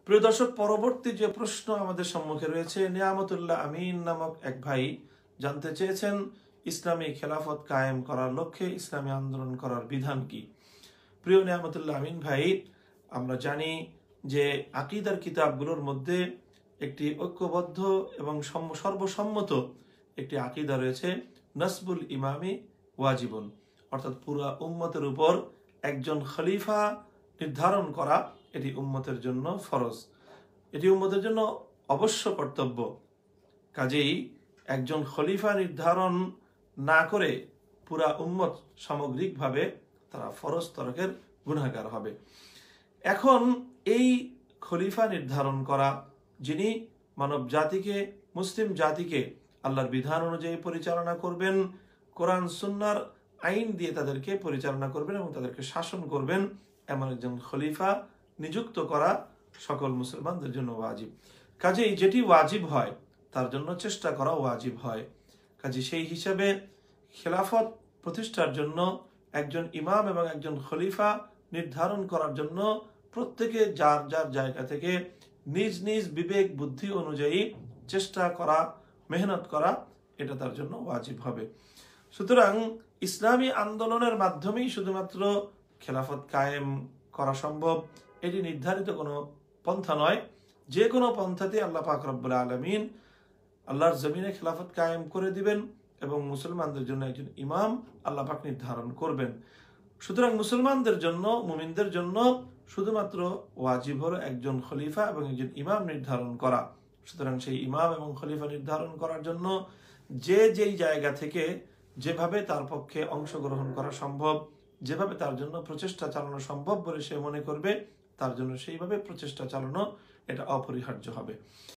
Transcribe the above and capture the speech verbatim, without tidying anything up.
প্রিয় দর্শক, পরবর্তী যে প্রশ্ন আমাদের সম্মুখে রয়েছে, নিয়ামতুল্লাহ আমিন নামক এক ভাই জানতে চেয়েছেন ইসলামী খেলাফত কায়েম করার লক্ষ্যে ইসলামী আন্দোলন করার বিধান কি। প্রিয় নিয়ামতুল্লাহ আমিন ভাই, আমরা জানি যে আকীদার কিতাবগুলোর মধ্যে একটি ঐক্যবদ্ধ এবং সর্বসম্মত একটি আকীদা রয়েছে, নাসবুল ইমামি ওয়াজিবুন, অর্থাৎ পুরা উম্মতের উপর একজন খলিফা নির্ধারণ করা এটি উম্মতের জন্য ফরজ, এটি উম্মতের জন্য অবশ্য কর্তব্য। কাজেই একজন খলিফা নির্ধারণ না করে পুরা উম্মত সামগ্রিকভাবে তারা ফরজ তরকের গুনাহগার হবে। এখন এই খলিফা নির্ধারণ করা, যিনি মানব জাতিকে, মুসলিম জাতিকে আল্লাহর বিধান অনুযায়ী পরিচালনা করবেন, কোরআন সুন্নাহর আইন দিয়ে তাদেরকে পরিচালনা করবেন এবং তাদেরকে শাসন করবেন, এমন একজন খলিফা নিযুক্ত করা সকল মুসলমানদের জন্য ওয়াজিব। কাজেই যেটি ওয়াজিব হয় তার জন্য চেষ্টা করা ওয়াজিব হয়। কাজে সেই হিসাবে খেলাফত প্রতিষ্ঠার জন্য একজন ইমাম এবং একজন খলিফা নির্ধারণ করার জন্য প্রত্যেকে যার যার জায়গা থেকে নিজ নিজ বিবেক বুদ্ধি অনুযায়ী চেষ্টা করা, মেহনত করা, এটা তার জন্য ওয়াজিব হবে। সুতরাং ইসলামী আন্দোলনের মাধ্যমেই শুধুমাত্র খেলাফত কায়েম করা সম্ভব, এটি নির্ধারিত কোনো পন্থা নয়। যে কোনো পন্থাতে আল্লাহ পাক রব্বুল আলামিন আল্লাহর জমিনে খেলাফত কায়েম করে দিবেন এবং মুসলমানদের জন্য একজন ইমাম আল্লাহ পাক নির্ধারণ করবেন। সুতরাং মুসলমানদের জন্য, মুমিনদের জন্য শুধুমাত্র ওয়াজিব হলো একজন খলিফা এবং একজন ইমাম নির্ধারণ করা। সুতরাং সেই ইমাম এবং খলিফা নির্ধারণ করার জন্য যে যেই জায়গা থেকে যেভাবে তার পক্ষে অংশগ্রহণ করা সম্ভব, যেভাবে তার জন্য প্রচেষ্টা চালানো সম্ভব বলে সে মনে করবে, তার জন্য সেইভাবে প্রচেষ্টা চালানো এটা অপরিহার্য হবে।